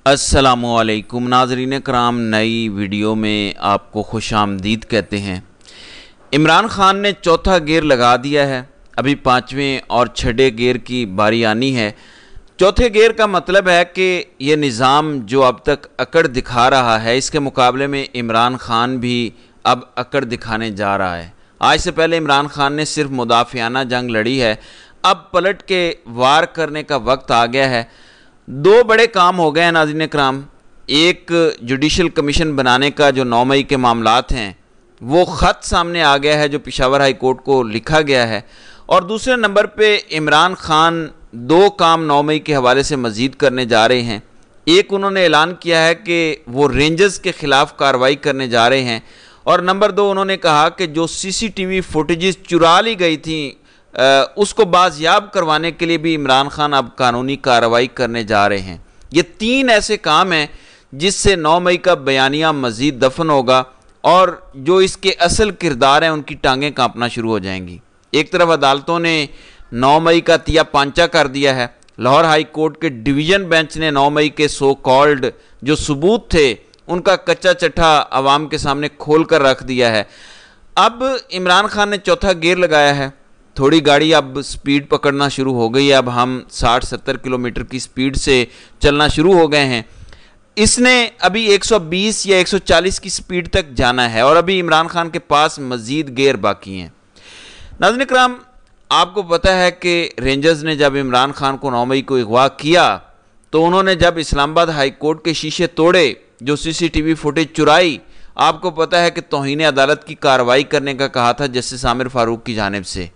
अस्सलामुअलैकुम नाज़रीन कराम, नई वीडियो में आपको खुश आमदीद कहते हैं। इमरान खान ने चौथा गियर लगा दिया है, अभी पाँचवें और छठे गियर की बारी आनी है। चौथे गियर का मतलब है कि ये निज़ाम जो अब तक अकड़ दिखा रहा है, इसके मुकाबले में इमरान खान भी अब अकड़ दिखाने जा रहा है। आज से पहले इमरान खान ने सिर्फ मुदाफ़ियाना जंग लड़ी है, अब पलट के वार करने का वक्त आ गया है। दो बड़े काम हो गए हैं नाज़रीन कराम। एक जुडिशल कमीशन बनाने का जो 9 मई के मामलात हैं वो ख़त सामने आ गया है जो पेशावर हाई कोर्ट को लिखा गया है, और दूसरे नंबर पे इमरान खान दो काम 9 मई के हवाले से मज़ीद करने जा रहे हैं। एक, उन्होंने ऐलान किया है कि वो रेंजर्स के ख़िलाफ़ कार्रवाई करने जा रहे हैं, और नंबर 2, उन्होंने कहा कि जो CCTV फुटेजेस चुरा ली गई थी उसको बाज़याब करवाने के लिए भी इमरान खान अब कानूनी कार्रवाई करने जा रहे हैं। ये 3 ऐसे काम हैं जिससे 9 मई का बयानिया मज़ीद दफन होगा और जो इसके असल किरदार हैं उनकी टांगें कांपना शुरू हो जाएंगी। एक तरफ अदालतों ने 9 मई का तिया पांचा कर दिया है। लाहौर हाई कोर्ट के डिवीज़न बेंच ने 9 मई के सो कॉल्ड जो सबूत थे उनका कच्चा चट्ठा आवाम के सामने खोल कर रख दिया है। अब इमरान खान ने चौथा गियर लगाया है। थोड़ी गाड़ी अब स्पीड पकड़ना शुरू हो गई है। अब हम 60-70 किलोमीटर की स्पीड से चलना शुरू हो गए हैं। इसने अभी 120 या 140 की स्पीड तक जाना है और अभी इमरान खान के पास मज़ीद गियर बाकी हैं। नाज़रीन कराम, आपको पता है कि रेंजर्स ने जब इमरान खान को 9 मई को अगवा किया तो उन्होंने जब इस्लामाबाद हाई कोर्ट के शीशे तोड़े, जो CCTV फुटेज चुराई, आपको पता है कि तौहीन अदालत की कार्रवाई करने का कहा था जस्टिस आमिर फारूक की जानिब से।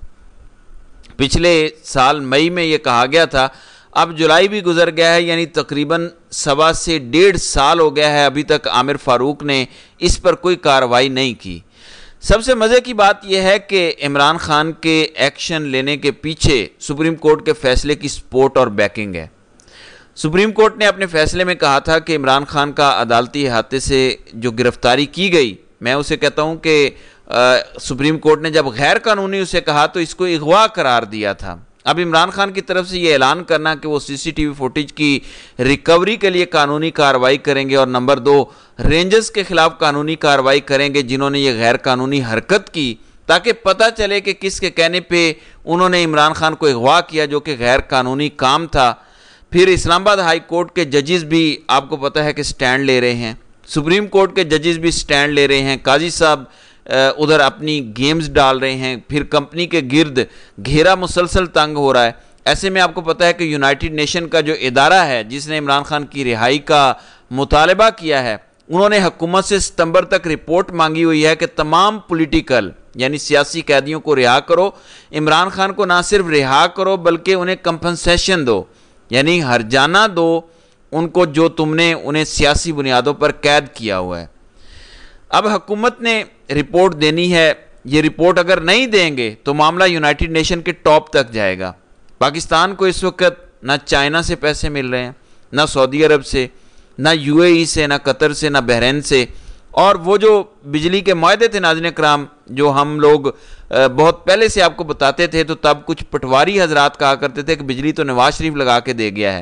पिछले साल मई में ये कहा गया था। अब जुलाई भी गुजर गया है, यानी तकरीबन 1.25 से 1.5 साल हो गया है, अभी तक आमिर फारूक ने इस पर कोई कार्रवाई नहीं की। सबसे मज़े की बात यह है कि इमरान खान के एक्शन लेने के पीछे सुप्रीम कोर्ट के फैसले की सपोर्ट और बैकिंग है। सुप्रीम कोर्ट ने अपने फैसले में कहा था कि इमरान खान का अदालती अहाते से जो गिरफ्तारी की गई, मैं उसे कहता हूँ कि सुप्रीम कोर्ट ने जब गैर कानूनी उसे कहा तो इसको अगवा करार दिया था। अब इमरान खान की तरफ से ये ऐलान करना कि वो CCTV फुटेज की रिकवरी के लिए कानूनी कार्रवाई करेंगे, और नंबर 2, रेंजर्स के खिलाफ कानूनी कार्रवाई करेंगे जिन्होंने ये गैर कानूनी हरकत की, ताकि पता चले कि किसके कहने पे उन्होंने इमरान खान को अगवा किया जो कि गैर कानूनी काम था। फिर इस्लामाबाद हाई कोर्ट के जजेस भी आपको पता है कि स्टैंड ले रहे हैं, सुप्रीम कोर्ट के जजेस भी स्टैंड ले रहे हैं, काजी साहब उधर अपनी गेम्स डाल रहे हैं, फिर कंपनी के गिर्द घेरा मुसलसल तंग हो रहा है। ऐसे में आपको पता है कि यूनाइटेड नेशन का जो इदारा है जिसने इमरान खान की रिहाई का मुतालबा किया है, उन्होंने हुकूमत से सितंबर तक रिपोर्ट मांगी हुई है कि तमाम पॉलिटिकल यानी सियासी कैदियों को रिहा करो। इमरान खान को ना सिर्फ रिहा करो बल्कि उन्हें कंपनसेशन दो, यानी हर्जाना दो उनको जो तुमने उन्हें सियासी बुनियादों पर कैद किया हुआ है। अब हुकूमत ने रिपोर्ट देनी है। ये रिपोर्ट अगर नहीं देंगे तो मामला यूनाइटेड नेशन के टॉप तक जाएगा। पाकिस्तान को इस वक्त ना चाइना से पैसे मिल रहे हैं, ना सऊदी अरब से, ना UAE से, ना कतर से, ना बहरीन से, और वो जो बिजली के मुआहदे थे नाज़रीन कराम जो हम लोग बहुत पहले से आपको बताते थे, तो तब कुछ पटवारी हजरात कहा करते थे कि बिजली तो नवाज शरीफ लगा के दे गया है।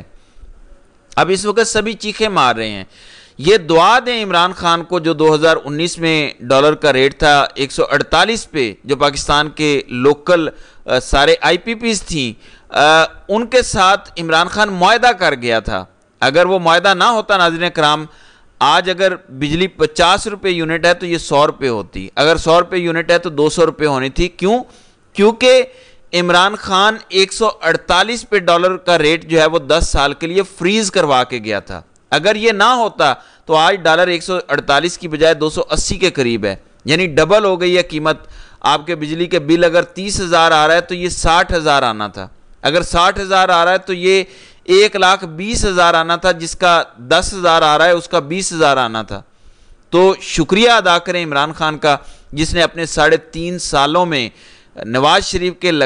अब इस वक्त सभी चीखें मार रहे हैं। ये दुआ दें इमरान खान को जो 2019 में डॉलर का रेट था 148 पे, जो पाकिस्तान के लोकल सारे IPPs थी, उनके साथ इमरान खान मुआहदा कर गया था। अगर वो मुआहदा ना होता नाज़रीन कराम, आज अगर बिजली 50 रुपये यूनिट है तो ये 100 रुपये होती, अगर 100 रुपये यूनिट है तो 200 रुपये होनी थी। क्यों? क्योंकि इमरान खान 148 पे डॉलर का रेट जो है वो 10 साल के लिए फ्रीज करवा के गया था। अगर ये ना होता तो आज डॉलर 148 की बजाय 280 के करीब है, यानी डबल हो गई है कीमत। आपके बिजली के बिल अगर 30,000 आ रहा है तो ये 60,000 आना था, अगर 60,000 आ रहा है तो ये 1,20,000 आना था, जिसका 10,000 आ रहा है उसका 20,000 आना था। तो शुक्रिया अदा करें इमरान खान का जिसने अपने 3.5 सालों में नवाज शरीफ के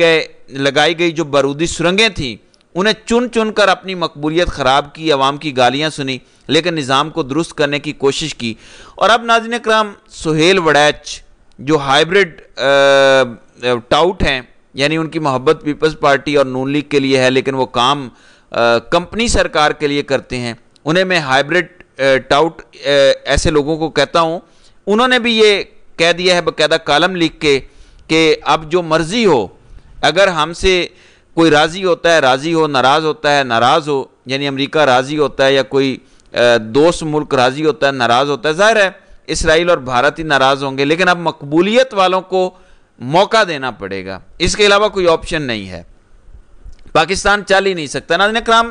लगाई गई जो बारूदी सुरंगें थीं उन्हें चुन चुन कर अपनी मकबूलियत ख़राब की, आवाम की गालियाँ सुनी, लेकिन निज़ाम को दुरुस्त करने की कोशिश की। और अब नाज़रीन कराम, सुहेल वड़ैच जो हाइब्रिड टाउट हैं, यानी उनकी मोहब्बत पीपल्स पार्टी और नून लीग के लिए है लेकिन वो काम कंपनी सरकार के लिए करते हैं, انہیں میں ہائیبرڈ ٹاؤٹ ایسے لوگوں کو کہتا ہوں، انہوں نے بھی یہ کہہ دیا ہے باقاعدہ کالم لکھ کے کہ اب جو مرضی ہو، اگر ہم سے کوئی راضی ہوتا ہے راضی ہو، ناراض ہوتا ہے ناراض ہو، یعنی امریکہ راضی ہوتا ہے یا کوئی دوست ملک راضی ہوتا ہے ناراض ہوتا ہے، ظاہر ہے اسرائیل اور بھارت ہی ناراض ہوں گے، لیکن اب مقبولیت والوں کو موقع دینا پڑے گا، اس کے علاوہ کوئی آپشن نہیں ہے، پاکستان چل ہی نہیں سکتا۔ ناظرین کرام،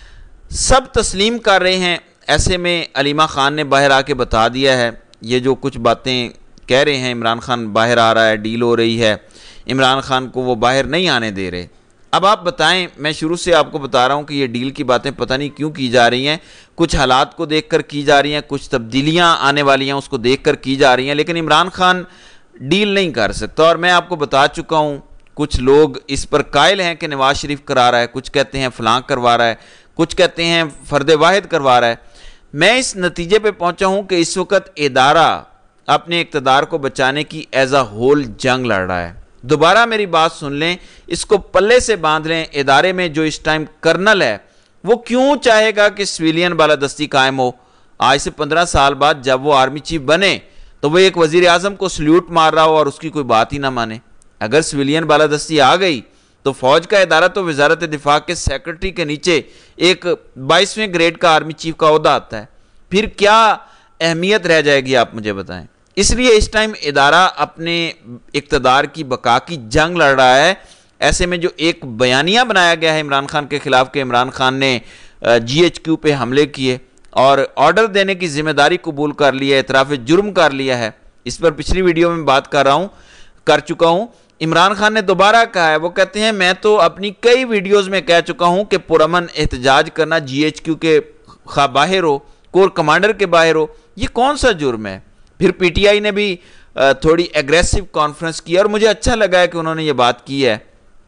سب تسلیم کر رہے ہیں، ایسے میں علیمہ خان نے باہر آ کے بتا دیا ہے، یہ جو کچھ باتیں کہہ رہے ہیں عمران خان باہر آ رہا ہے، ڈیل ہو رہی ہے، عمران خان کو وہ باہر نہیں آنے دے رہے۔ اب آپ بتائیں، میں شروع سے آپ کو بتا رہا ہوں کہ یہ ڈیل کی باتیں پتہ نہیں کیوں کی جا رہی ہیں، کچھ حالات کو دیکھ کر کی جا رہی ہیں، کچھ تبدیلیاں آنے والی ہیں اس کو دیکھ کر کی جا رہی ہیں، لیکن عمران خان ڈیل نہیں کر سکتا، اور میں آپ کو بتا چکا ہوں، کچھ لوگ اس پر قائل ہیں کہ نواز شریف کرا رہا ہے، کچھ کہتے ہیں فلاں کروا رہا ہے، کچھ کہتے ہیں فرد واحد کروا رہا ہے۔ میں اس نتیجے پہ پہنچا ہوں کہ اس وقت ادارہ اپنے اقتدار کو بچانے کی ایز اے ہول جنگ لڑ رہا ہے۔ دوبارہ میری بات سن لیں، اس کو پلے سے باندھ لیں، ادارے میں جو اس ٹائم کرنل ہے وہ کیوں چاہے گا کہ سویلین بالادستی قائم ہو؟ آج سے 15 سال بعد جب وہ آرمی چیف بنے تو وہ ایک وزیر اعظم کو سلیوٹ مار رہا ہو اور اس کی کوئی بات ہی نہ مانے۔ اگر سویلین بالادستی آ گئی تو فوج کا ادارہ تو وزارت دفاع کے سیکرٹری کے نیچے ایک 22ویں گریڈ کا آرمی چیف کا عہدہ آتا ہے، پھر کیا اہمیت رہ جائے گی آپ مجھے بتائیں۔ اس لیے اس ٹائم ادارہ اپنے اقتدار کی بقا کی جنگ لڑ رہا ہے۔ ایسے میں جو ایک بیانیہ بنایا گیا ہے عمران خان کے خلاف کہ عمران خان نے GHQ پہ حملے کیے اور آرڈر دینے کی ذمہ داری قبول کر لی ہے، اعتراف جرم کر لیا ہے، اس پر پچھلی ویڈیو میں بات کر چکا ہوں۔ عمران خان نے دوبارہ کہا ہے، وہ کہتے ہیں میں تو اپنی کئی ویڈیوز میں کہہ چکا ہوں کہ پرامن احتجاج کرنا GHQ کے باہر ہو، کور کمانڈر کے باہر ہو، یہ کون سا جرم ہے؟ پھر PTI نے بھی تھوڑی ایگریسو کانفرنس کی اور مجھے اچھا لگا ہے کہ انہوں نے یہ بات کی ہے۔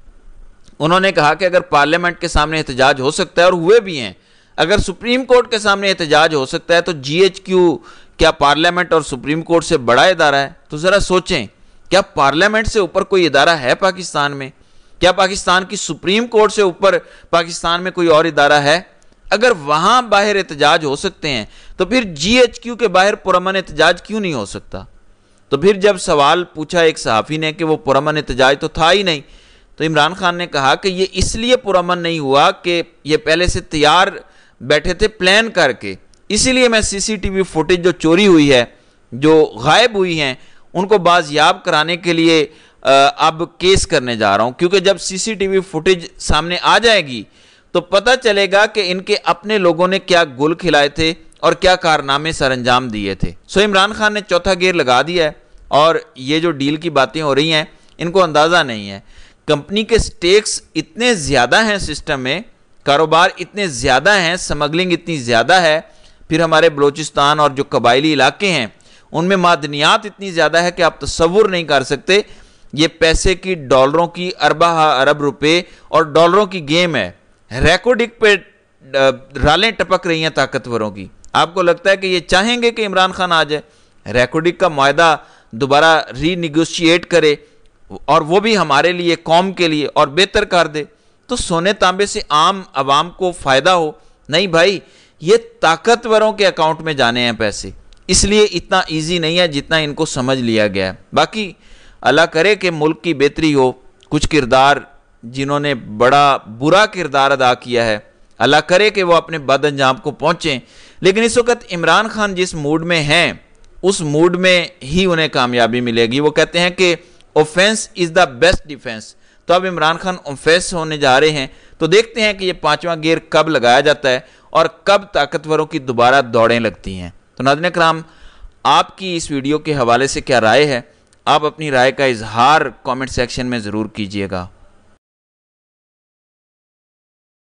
انہوں نے کہا کہ اگر پارلیمنٹ کے سامنے احتجاج ہو سکتا ہے، اور ہوئے بھی ہیں، اگر سپریم کورٹ کے سامنے احتجاج ہو سکتا ہے تو GHQ کیا پارلیمنٹ اور سپریم کورٹ سے بڑا ادارہ ہے؟ تو ذرا سوچیں، کیا پارلیمنٹ سے اوپر کوئی ادارہ ہے پاکستان میں؟ کیا پاکستان کی سپریم کورٹ سے اوپر پاکستان میں کوئی اور ادارہ ہے؟ اگر وہاں باہر احتجاج ہو سکتے ہیں تو پھر GHQ کے باہر پرامن احتجاج کیوں نہیں ہو سکتا؟ تو پھر جب سوال پوچھا ایک صحافی نے کہ وہ پرامن احتجاج تو تھا ہی نہیں، تو عمران خان نے کہا کہ یہ اس لیے پرامن نہیں ہوا کہ یہ پہلے سے تیار بیٹھے تھے پلان کر کے، اسی لیے میں CCTV فوٹیج جو چوری ہوئی ہے، جو غائب ہوئی ہیں، ان کو بازیاب کرانے کے لیے اب کیس کرنے جا رہا ہوں، کیونکہ جب CCTV فوٹیج سامنے آ جائے گی تو پتہ چلے گا کہ ان کے اپنے لوگوں نے کیا گل کھلائے تھے اور کیا کارنامے سر انجام دیے تھے۔ سو عمران خان نے چوتھا گیئر لگا دیا ہے، اور یہ جو ڈیل کی باتیں ہو رہی ہیں ان کو اندازہ نہیں ہے، کمپنی کے سٹیکس اتنے زیادہ ہیں سسٹم میں، کاروبار اتنے زیادہ ہیں، سمگلنگ اتنی زیادہ ہے، پھر ہمارے بلوچستان اور جو قبائلی علاقے ہیں ان میں معدنیات اتنی زیادہ ہے کہ آپ تصور نہیں کر سکتے۔ یہ پیسے کی، ڈالروں کی، ارب روپے اور ڈالروں کی گیم ہے۔ ریکارڈنگ پہ رالیں ٹپک رہی ہیں طاقتوروں کی۔ آپ کو لگتا ہے کہ یہ چاہیں گے کہ عمران خان آ جائے، ریکارڈنگ کا معاہدہ دوبارہ ری نیگوشیٹ کرے، اور وہ بھی ہمارے لیے، قوم کے لیے، اور بہتر کر دے، تو سونے تانبے سے عام عوام کو فائدہ ہو؟ نہیں بھائی، یہ طاقتوروں کے اکاؤنٹ میں جانے ہیں پیسے، اس لیے اتنا ایزی نہیں ہے جتنا ان کو سمجھ لیا گیا ہے۔ باقی اللہ کرے کہ ملک کی بہتری ہو۔ کچھ کردار جنہوں نے بڑا برا کردار ادا کیا ہے، اللہ کرے کہ وہ اپنے بد انجام کو پہنچیں، لیکن اس وقت عمران خان جس موڈ میں ہیں اس موڈ میں ہی انہیں کامیابی ملے گی۔ وہ کہتے ہیں کہ offence is the best defence, تو اب عمران خان اوفینس ہونے جا رہے ہیں، تو دیکھتے ہیں کہ یہ 5واں گیئر کب لگایا جاتا ہے اور کب طاقتوروں کی دوبارہ دوڑیں لگتی ہیں۔ تو ناظرین کرام، آپ کی اس ویڈیو کے حوالے سے کیا رائے ہے؟ آپ اپنی رائے کا اظہار کامنٹ سیکشن میں ضرور کیجیے گا۔